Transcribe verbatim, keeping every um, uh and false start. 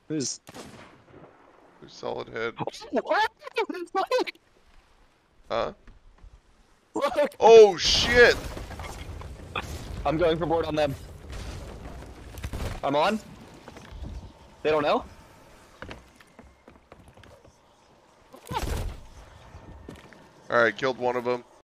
Who's? There's solid head. What? Look! Huh? Look! Oh shit! I'm going for board on them. I'm on. They don't know? Alright, killed one of them.